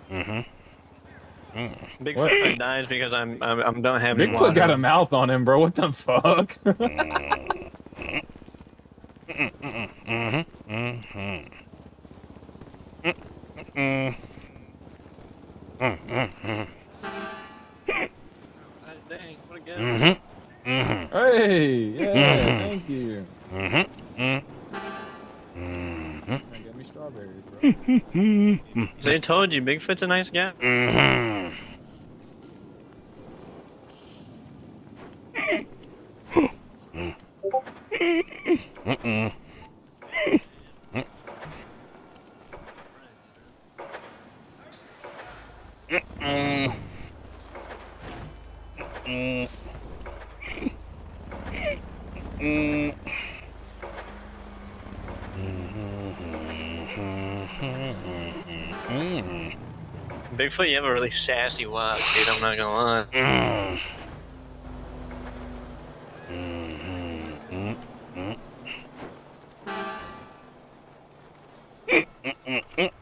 Bigfoot dies because I'm don't have any Bigfoot got a water. mouth on him, bro. What the fuck? Dang, what a guy. Hey, yeah, thank you. Get me strawberries, bro. So they told you Bigfoot's a nice guy? Bigfoot, you have a really sassy walk, dude. I'm not gonna lie.